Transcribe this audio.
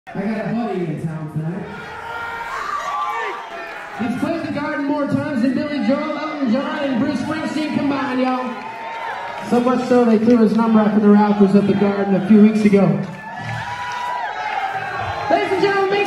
I got a buddy in town tonight. He's played the Garden more times than Billy Joel, Elton John, and Bruce Springsteen combined, y'all. So much so they threw his number up in the rafters at the Garden a few weeks ago. Ladies and gentlemen,